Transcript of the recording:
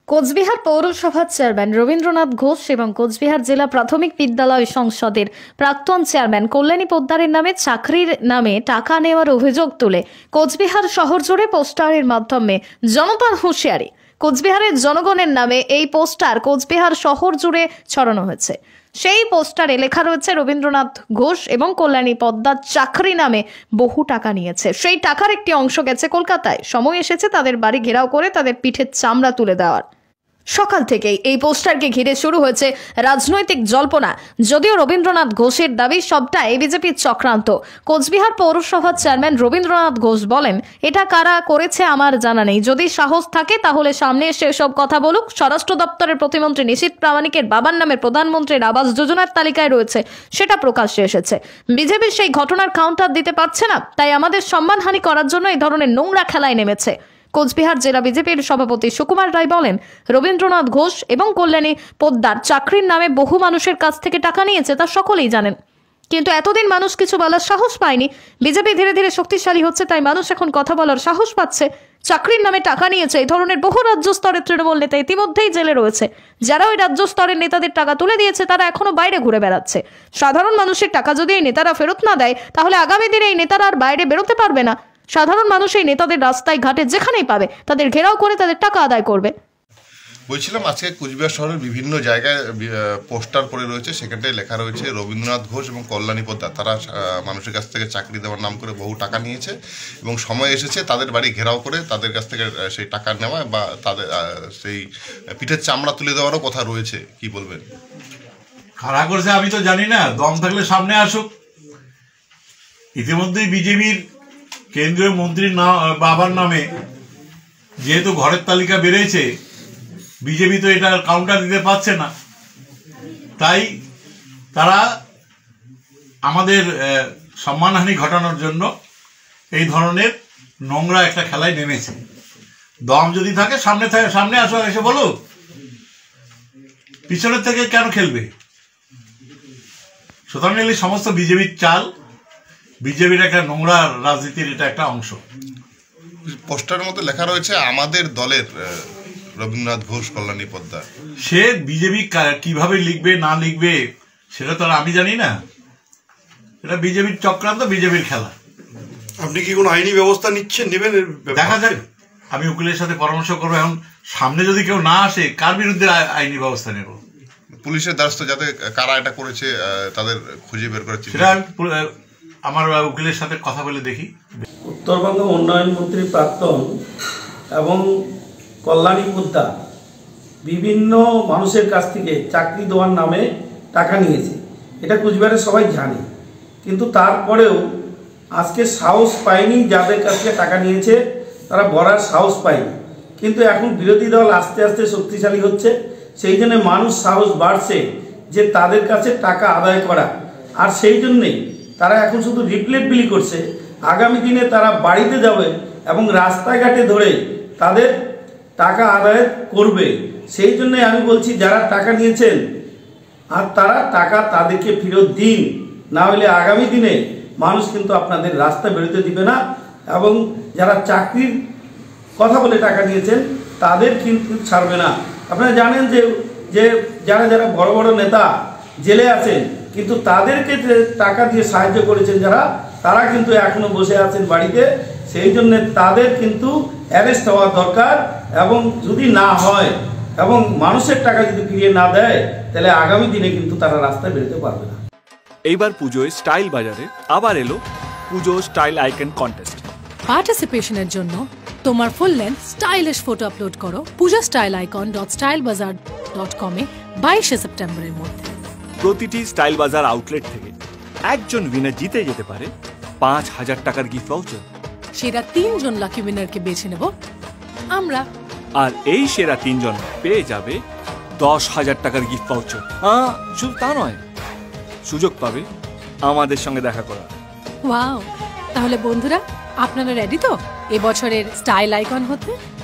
কোচবিহার পৌরসভার চেয়ারম্যান রবীন্দ্রনাথ ঘোষ এবং কোচবিহার জেলা প্রাথমিক বিদ্যালয় সংসদের প্রাক্তন চেয়ারম্যান কল্যাণী পোদ্দারের নামে চাকরির নামে টাকা নেওয়ার অভিযোগ তুলে কোচবিহার শহর জুড়ে পোস্টারের মাধ্যমে জনতার হুঁশিয়ারি। কোচবিহারের জনগণের নামে এই পোস্টার কোচবিহার শহর জুড়ে ছড়ানো হয়েছে। সেই পোস্টারে লেখা রয়েছে রবীন্দ্রনাথ ঘোষ এবং কল্যাণী পোদ্দার চাকরি নামে বহু টাকা নিয়েছে। সেই টাকার একটি অংশ গেছে কলকাতায়। সময় এসেছে তাদের বাড়ি ঘেরাও করে তাদের পিঠের চামড়া তুলে দেওয়ার। সকাল থেকেই এই পোস্টারকে ঘিরে শুরু হয়েছে রাজনৈতিক জল্পনা। যদিও রবীন্দ্রনাথ ঘোষের দাবি সবটাই বিজেপির চক্রান্ত। কোচবিহার পৌরসভার চেয়ারম্যান রবীন্দ্রনাথ ঘোষ বলেন, এটা কারা করেছে আমার জানা নেই। যদি সাহস থাকে তাহলে সামনে এসে এসব কথা বলুক। স্বরাষ্ট্র দপ্তরের প্রতিমন্ত্রী নিশীথ প্রামাণিকের বাবার নামে প্রধানমন্ত্রীর আবাস যোজনার তালিকায় রয়েছে, সেটা প্রকাশ্যে এসেছে। বিজেপি সেই ঘটনার কাউন্টার দিতে পারছে না, তাই আমাদের সম্মানহানি করার জন্য এই ধরনের নোংরা খেলায় নেমেছে। কোচবিহার জেলা বিজেপির সভাপতি সুকুমার রায় বলেন, রবীন্দ্রনাথ ঘোষ এবং কল্যাণী পোদ্দার চাকরির নামে বহু মানুষের কাছ থেকে টাকা নিয়েছে, তা সকলেই জানেন। কিন্তু এতদিন মানুষ কিছু বলার সাহস পায়নি। বিজেপি ধীরে ধীরে শক্তিশালী হচ্ছে, তাই মানুষ এখন কথা বলার সাহস পাচ্ছে। চাকরির নামে টাকা নিয়েছে এই ধরনের বহু রাজ্য স্তরের তৃণমূল নেতা ইতিমধ্যেই জেলে রয়েছে। যারা ওই রাজ্য স্তরের নেতাদের টাকা তুলে দিয়েছে তারা এখনো বাইরে ঘুরে বেড়াচ্ছে। সাধারণ মানুষের টাকা যদি এই নেতারা ফেরত না দেয়, তাহলে আগামী দিনে এই নেতারা আর বাইরে বেরোতে পারবে না। সাধারণ মানুষ এই নেতাদের রাস্তায় ঘাটে যেখানেই পাবে তাদের ঘেরাও করে তাদের টাকা আদায় করবে। বলছিলাম, আজকে কুচবিহার শহরের বিভিন্ন জায়গায় পোস্টার পড়ে রয়েছে, সেখানটায় লেখা রয়েছে রবীন্দ্রনাথ ঘোষ এবং কল্যাণী পোদ্দার তারা মানুষের কাছ থেকে চাকরি দেওয়ার নাম করে বহু টাকা নিয়েছে এবং সময় এসেছে তাদের বাড়ি ঘেরাও করে তাদের কাছ থেকে সেই টাকা নেওয়া বা তাদের সেই পিঠের চামড়া তুলে দেওয়ারও কথা রয়েছে। কি বলবেন? কারা করছে আমি তো জানি না, দম থাকলে সামনে আসুক। ইতিমধ্যেই বিজেপির কেন্দ্রীয় মন্ত্রীর বাবার নামে যেহেতু ঘরের তালিকা বেড়েছে, বিজেপি তো এটার কাউন্টার দিতে পারছে না, তাই তারা আমাদের সম্মানহানি ঘটানোর জন্য এই ধরনের নোংরা একটা খেলায় নেমেছে। দম যদি থাকে সামনে আসো, এসে বলো, পিছনের থেকে কেন খেলবে? সুতরাং এই সমস্ত বিজেপির চাল, বিজেপির একটা নোংরা রাজনীতির এটা একটা অংশ। পোস্টারের মধ্যে লেখা রয়েছে আমাদের দলের রবীন্দ্রনাথ ঘোষ কল্যাণী পোদ্দার। সে বিজেপি কিভাবে লিখবে না লিখবে সেটা তো আর আমি জানি না। এটা বিজেপির চক্রান্ত, বিজেপির খেলা। আপনি কি কোনো আইনি ব্যবস্থা নেবেন? দেখা যাক, আমি উকিলের সাথে পরামর্শ করবো। এখন সামনে যদি কেউ না আসে, কার বিরুদ্ধে আইনি ব্যবস্থা নেব? পুলিশের দ্বারস্থ, যাতে কারা এটা করেছে তাদের খুঁজে বের করে। সেটা আমার উকিলের সাথে কথা বলে দেখি। উত্তরবঙ্গ উন্নয়ন মন্ত্রী প্রাক্তন এবং কল্যাণী পোদ্দার বিভিন্ন মানুষের কাছ থেকে চাকরি দেওয়ার নামে টাকা নিয়েছে, এটা কুচবিহারের সবাই জানে। কিন্তু তারপরেও আজকে সাহস পায়নি, যাদের কাছ থেকে টাকা নিয়েছে তারা বলার সাহস পায়নি। কিন্তু এখন বিরোধী দল আস্তে আস্তে শক্তিশালী হচ্ছে, সেই জন্য মানুষ সাহস বাড়ছে যে তাদের কাছে টাকা আদায় করা। আর সেই জন্যেই তারা এখন শুধু রিপ্লেট বিলি করছে। আগামী দিনে তারা বাড়িতে যাবে এবং রাস্তাঘাটে ধরে তাদের টাকা আদায় করবে। সেই জন্যই আমি বলছি, যারা টাকা নিয়েছেন আর তারা টাকা তাদেরকে ফেরত দিন, না হলে আগামী দিনে মানুষ কিন্তু আপনাদের রাস্তা বেরোতে দিবে না। এবং যারা চাকরির কথা বলে টাকা নিয়েছেন তাদের কিন্তু ছাড়বে না। আপনারা জানেন যে যারা যারা বড় বড় নেতা জেলে আছেন, কিন্তু তাদেরকে যে টাকা দিয়ে সাহায্য করেছেন যারা, তারা কিন্তু এখনো বসে আছেন বাড়িতে। সেই জন্য তাদের কিন্তু অ্যারেস্ট হওয়া দরকার। এবং যদি না হয় এবং মানুষের টাকা যদি ফিরিয়ে না দেয়, তাহলে আগামী দিনে কিন্তু তারা রাস্তায় বেরোতে পারবে না। এইবার পুজোয় স্টাইল বাজারে আবার এলো পুজো স্টাইল আইকন কন্টেস্ট। পার্টিসিপেশনের জন্য তোমার full length stylish photo upload করো pujostyleicon.stylebazar.com এ 22 সেপ্টেম্বরের মধ্যে। প্রতিটি স্টাইল বাজার আউটলেট থেকে একজন উইনার জিতে যেতে পারে 5,000 টাকার গিফট ভাউচার। সেরা 3 জন লাকি উইনারকে বেছে নেব আমরা, আর এই সেরা 3 জন পেয়ে যাবে 10,000 টাকার গিফট ভাউচার। শুধু তা নয়, সুযোগ পাবে আমাদের সঙ্গে দেখা করা। ওয়াও! তাহলে বন্ধুরা, আপনারা রেডি তো এবছরের স্টাইল আইকন হতে?